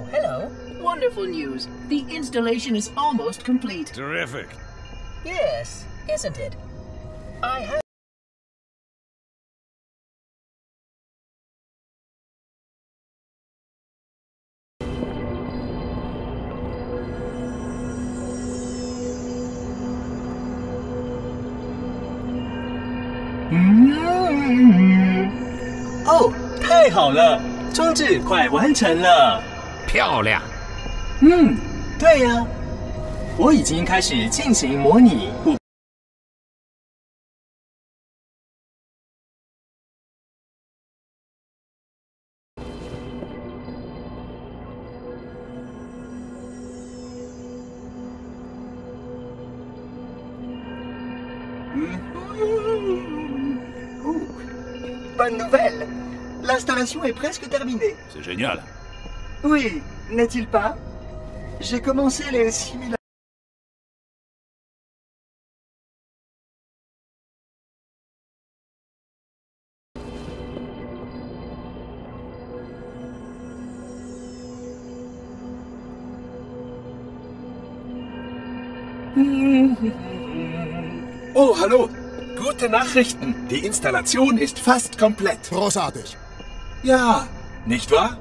Oh, hello. Wonderful news. The installation is almost complete. Terrific. Yes, isn't it? I have... 哦，太好了，装置快完成了。 漂亮。 对呀，我已经开始进行模拟。 Bonne nouvelle. L'installation est presque terminée. C'est génial. Oui, n'est-il pas? J'ai commencé les simulations. Oh, hallo. Gute Nachrichten. Die Installation ist fast komplett. Großartig. Ja, nicht wahr?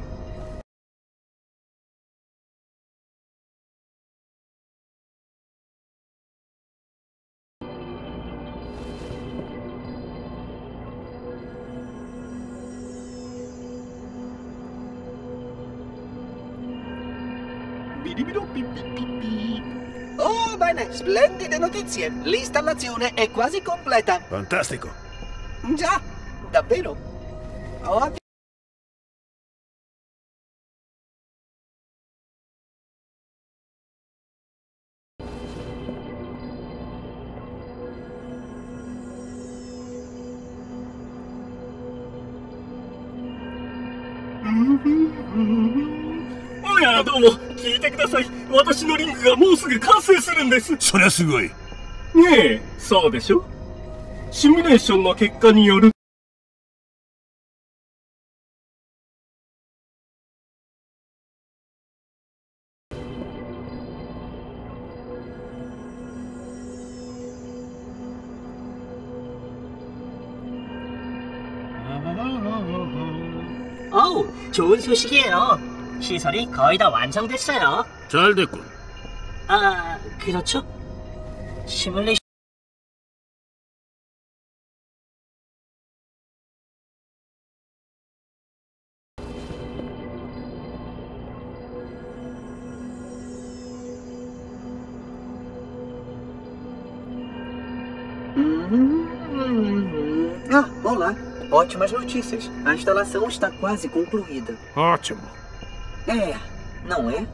Oh, bene, splendide notizie. L'installazione è quasi completa. Fantastico. Già, davvero. Oh, おや、どうも、聞いてください。私のリンクがもうすぐ完成するんです。 そりゃすごい。 ねえ、そうでしょ？シミュレーションの結果による。 어우, 좋은 소식이에요. 시설이 거의 다 완성됐어요. 잘 됐군. 아, 그렇죠? 시뮬레이션... Ah, olá. Ótimas notícias. A instalação está quase concluída. Ótimo. É, não é?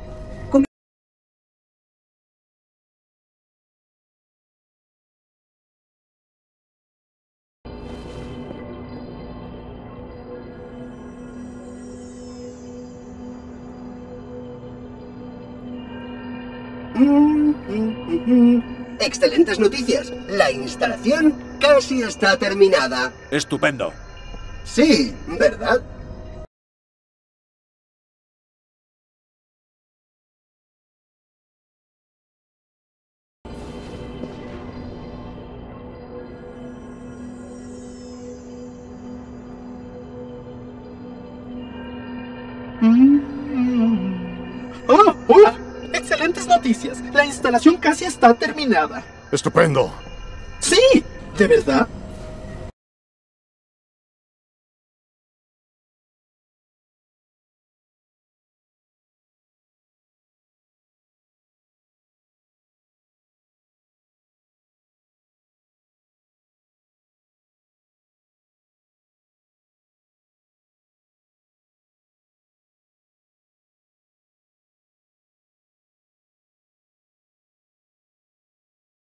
Excelentes noticias. La instalación casi está terminada. Estupendo. Sí, ¿verdad? Oh, hola. Excelentes noticias. La instalación casi está terminada. Estupendo. Sí, ¿de verdad?